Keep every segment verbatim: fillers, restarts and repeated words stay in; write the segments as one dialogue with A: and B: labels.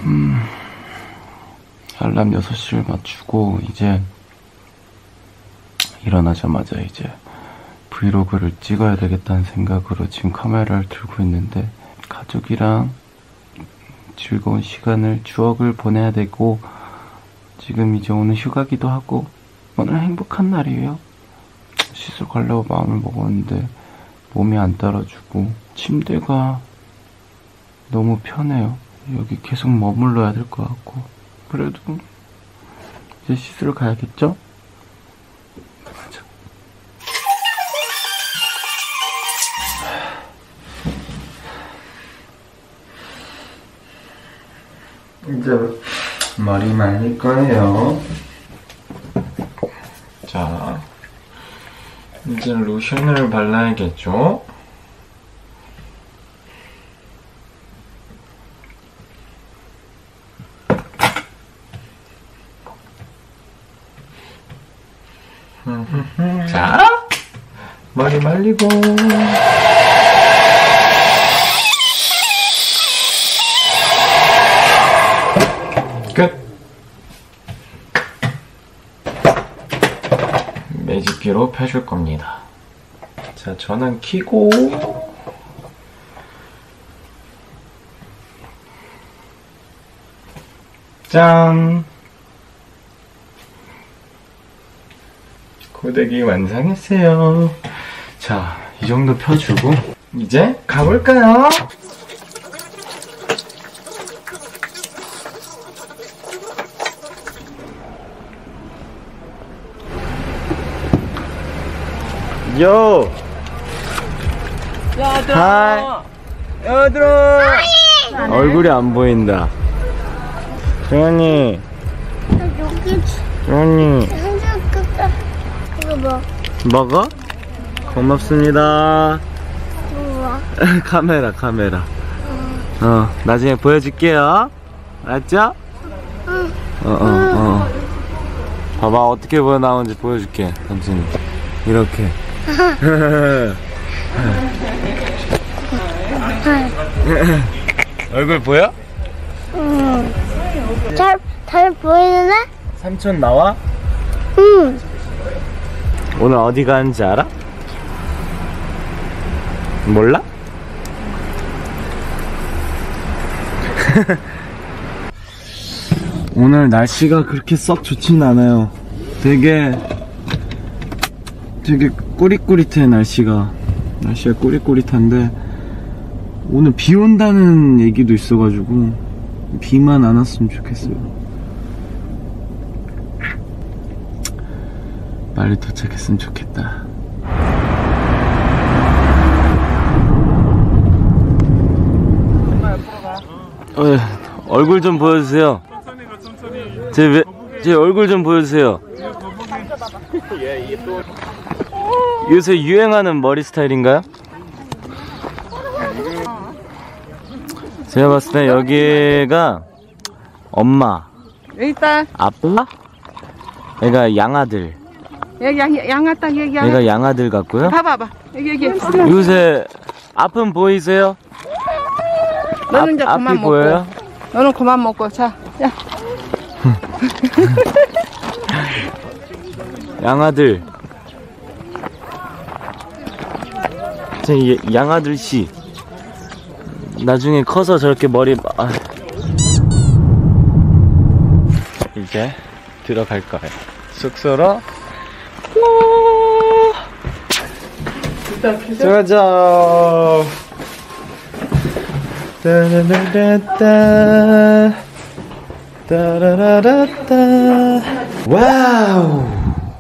A: 음, 알람 여섯 시를 맞추고 이제 일어나자마자 이제 브이로그를 찍어야 되겠다는 생각으로 지금 카메라를 들고 있는데, 가족이랑 즐거운 시간을, 추억을 보내야 되고, 지금 이제 오늘 휴가기도 하고 오늘 행복한 날이에요. 시술 가려고 마음을 먹었는데 몸이 안 따라주고 침대가 너무 편해요. 여기 계속 머물러야 될 것 같고, 그래도 이제 시술을 가야겠죠? 가자. 이제 머리 말릴 거예요. 자, 이제 로션을 발라야겠죠? 자, 머리 말리고. 끝. 매직기로 펴줄 겁니다. 자, 전원 켜고. 짠! 고데기 완성했어요. 자, 이 정도 펴주고 이제 가볼까요? 요!
B: 얘들아!
A: 얘들아! 얼굴이 안 보인다. 정현이,
C: 여기
A: 정현이
C: 그거 뭐?
A: 먹어? 고맙습니다.
C: 뭐야?
A: 카메라 카메라. 어, 나중에 보여줄게요. 알았죠?
C: 응.
A: 어어 어, 어. 봐봐, 어떻게 보여 나오는지 보여줄게. 당신이 이렇게. 얼굴 보여?
C: 응. 잘, 잘 보이네?
A: 삼촌 나와?
C: 응.
A: 오늘 어디 가는지 알아? 몰라? 오늘 날씨가 그렇게 썩 좋진 않아요. 되게 되게 꾸릿꾸릿해. 날씨가 날씨가 꾸릿꾸릿한데 오늘 비 온다는 얘기도 있어가지고 비만 안 왔으면 좋겠어요. 빨리 도착했으면 좋겠다. 어, 얼굴 좀 보여주세요. 제, 왜, 제 얼굴 좀 보여주세요. 요새 유행하는 머리 스타일인가요? 제가 봤을 때 여기가 엄마,
B: 여기 있다.
A: 아빠, 얘가 양아들,
B: 여기 양, 양아딱 여기 양.
A: 얘가 양아들 같고요.
B: 봐봐봐. 여기 여기.
A: 요새 앞은 보이세요?
B: 너는 이제
A: 앞,
B: 그만
A: 앞이
B: 먹고.
A: 보여요?
B: 너는 그만 먹고. 자, 야.
A: 양아들. 제 양아들 씨. 나중에 커서 저렇게 머리. 아. 이제 들어갈 거예요. 숙소로. 들어가자. 따라라라따 따라라라따. 와우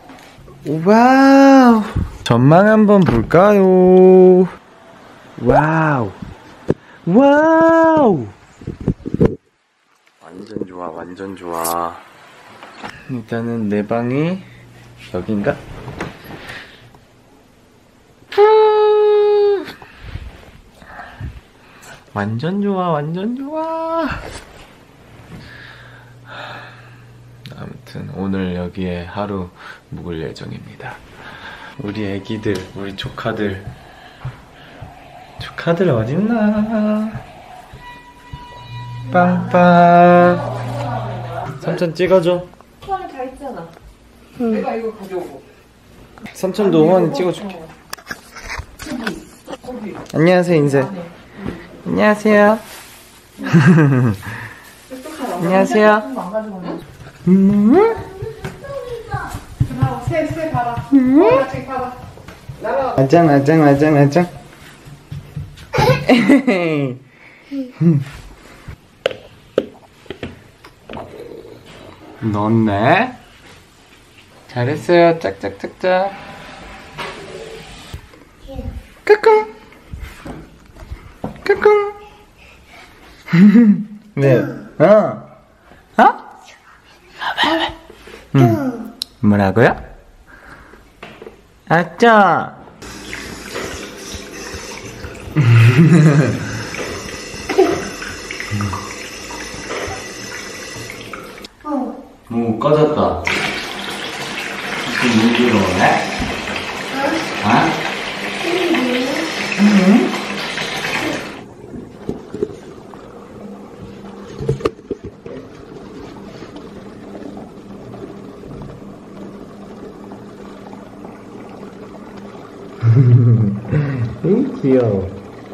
A: 와우. 전망 한번 볼까요? 와우 와우. 완전 좋아, 완전 좋아. 일단은 내 방이 여긴가? 완전 좋아, 완전 좋아. 아무튼 오늘 여기에 하루 묵을 예정입니다. 우리 애기들, 우리 조카들. 조카들 어딨나? 빵빵. 삼촌 찍어줘.
B: 호환이 다 있잖아.
C: 응.
B: 내가 이거 가져오고.
A: 삼촌도 호환이 찍어줄게. 안녕하세요, 인사. 안녕하세요. 안녕하세요. 음?
B: 새, 새 봐봐. 어, 저기 봐봐. 나가.
A: 아짱, 아짱, 아짱, 아짱. 넣었네. 잘했어요. 짝짝짝짝. 까꿍. 까꿍. 네. 어? 어? 응. 뭐라고요? 아짜. 오, 꺼졌다. 지금 물 들어오네? 어? 응? 응? 귀여워.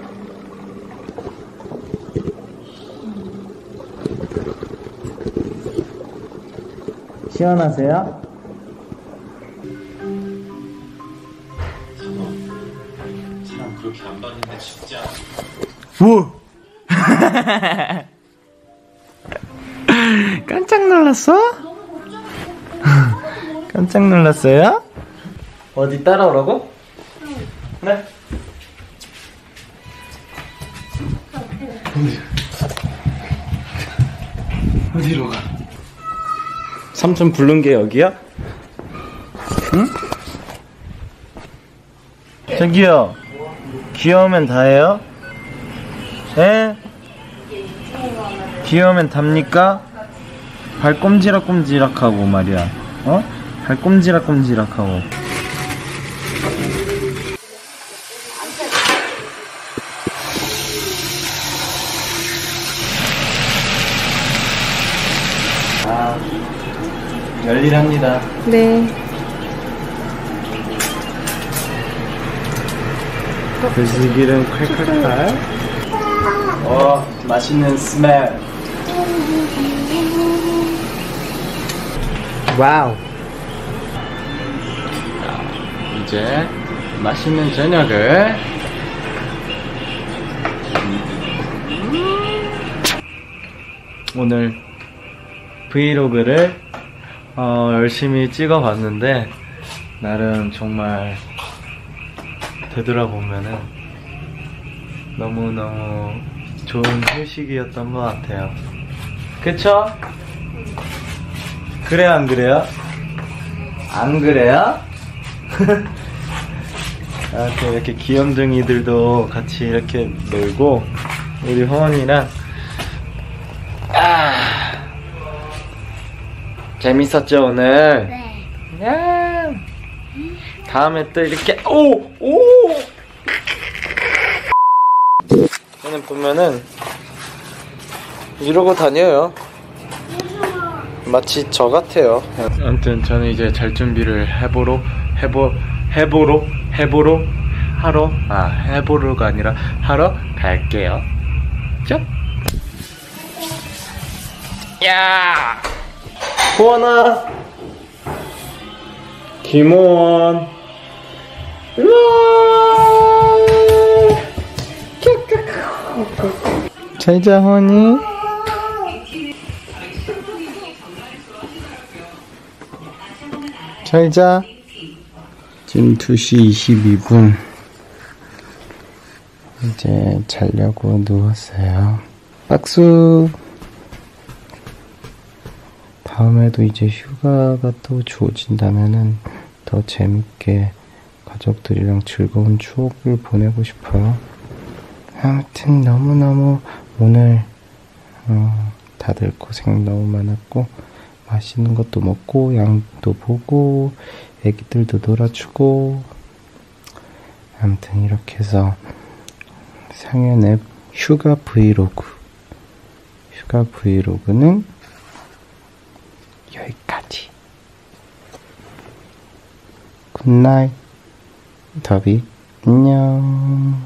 A: 시원하세요?
D: 사람 그렇게 안 봤는데 진짜.
A: 뭐? 깜짝 놀랐어? 깜짝 놀랐어요? 어디 따라오라고? 응. 네. 어디로 가? 삼촌 부른 게 여기야? 응? 저기요. 귀여우면 다해요? 예? 귀여우면 답니까? 발 꼼지락꼼지락하고 말이야. 어? 발 꼼지락꼼지락하고. 아, 열일합니다.
B: 네.
A: 들기름 칼칼칼. 어, 맛있는 스멜. 와우. 이제 맛있는 저녁을 오늘 브이로그를 어, 열심히 찍어봤는데 나름 정말 되돌아보면은 너무너무 좋은 휴식이었던 것 같아요. 그쵸? 그래요, 안 그래요? 안 그래요? 이렇게, 이렇게 귀염둥이들도 같이 이렇게 놀고 우리 허원이랑 아 재밌었죠 오늘?
C: 네.
A: 야 다음에 또 이렇게 오! 오! 저는 보면은 이러고 다녀요. 마치 저 같아요. 아무튼 저는 이제 잘 준비를 해보러 해보 해보러 해보러 하러 아 해보러가 아니라 하러 갈게요. 쭉. 야 호원아 김호원 잘자 호원이. 잘자. 지금 두 시 이십이 분 이제 자려고 누웠어요. 박수. 다음에도 이제 휴가가 또 주어진다면은 더 재밌게 가족들이랑 즐거운 추억을 보내고 싶어요. 아무튼 너무너무 오늘 어, 다들 고생 너무 많았고 맛있는 것도 먹고 양도 보고 애기들도 놀아주고 아무튼 이렇게 해서 상현의 휴가 브이로그 슈가 브이로그는 여기까지. 굿나잇. 더비 안녕.